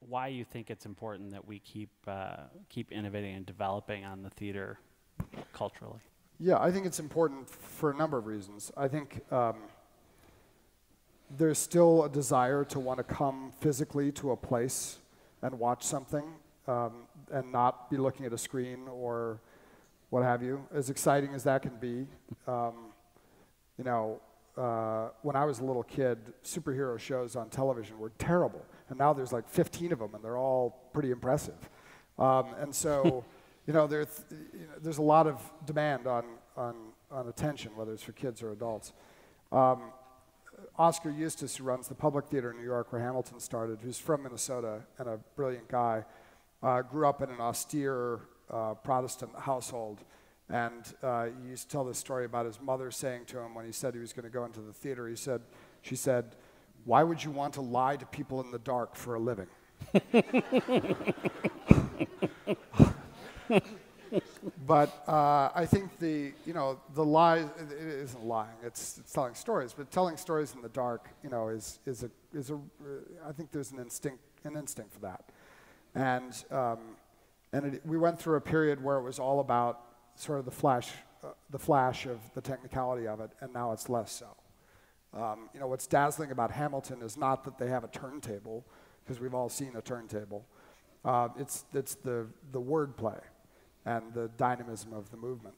why you think it's important that we keep innovating and developing on the theater culturally. Yeah, I think it's important for a number of reasons. I think there's still a desire to want to come physically to a place and watch something and not be looking at a screen or what have you. As exciting as that can be, you know, when I was a little kid, superhero shows on television were terrible. And now there's like 15 of them, and they're all pretty impressive. And so, you know, there's a lot of demand on attention, whether it's for kids or adults. Oscar Eustis, who runs the Public Theater in New York, where Hamilton started, who's from Minnesota and a brilliant guy, grew up in an austere Protestant household. And he used to tell this story about his mother saying to him when he said he was going to go into the theater, she said, "Why would you want to lie to people in the dark for a living?" But I think the lie, it isn't lying, it's telling stories. But telling stories in the dark, you know, I think there's an instinct for that. And we went through a period where it was all about sort of the flash of the technicality of it, and now it's less so. You know, what's dazzling about Hamilton is not that they have a turntable, because we've all seen a turntable. It's the wordplay and the dynamism of the movement,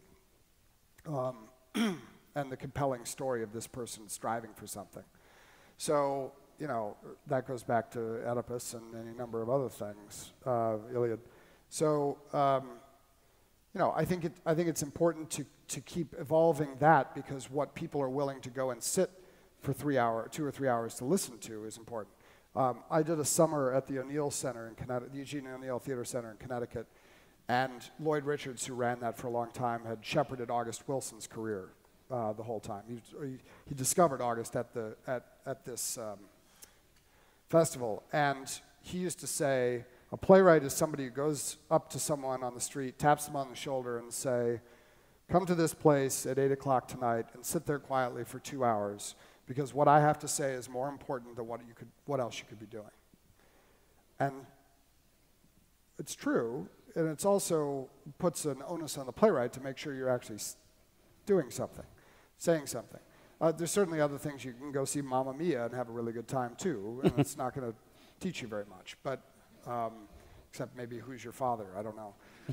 and the compelling story of this person striving for something. So, you know, that goes back to Oedipus and any number of other things, Iliad. So, you know, I think it's important to keep evolving that, because what people are willing to go and sit for 2 or 3 hours to listen to is important. I did a summer at the O'Neill Center in Connecticut, the Eugene O'Neill Theater Center in Connecticut, and Lloyd Richards, who ran that for a long time, had shepherded August Wilson's career the whole time. He discovered August at this festival, and he used to say, a playwright is somebody who goes up to someone on the street, taps them on the shoulder, and say, "Come to this place at 8 o'clock tonight and sit there quietly for 2 hours, because what I have to say is more important than what else you could be doing." And it's true, and it's also puts an onus on the playwright to make sure you're actually doing something, saying something. There's certainly other things. You can go see Mamma Mia and have a really good time too, and it's not going to teach you very much, but except maybe Who's Your Father? I don't know.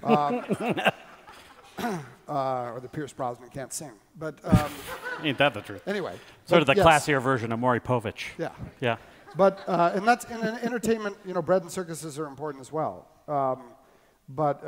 Or the Pierce Brosnan Can't Sing. But ain't that the truth? Anyway, sort of the classier version of Maury Povich. Yeah. Yeah. But and that's in entertainment. You know, bread and circuses are important as well. But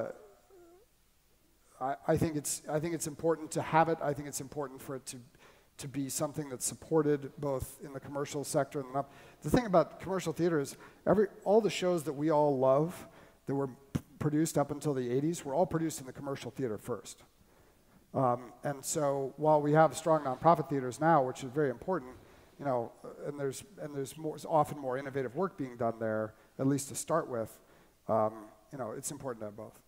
I think it's important to have it. I think it's important for it to be something that's supported both in the commercial sector and the thing about commercial theater is all the shows that we all love that were produced up until the 80s were all produced in the commercial theater first. And so while we have strong nonprofit theaters now, which is very important, you know, and there's often more innovative work being done there, at least to start with, you know, it's important to have both.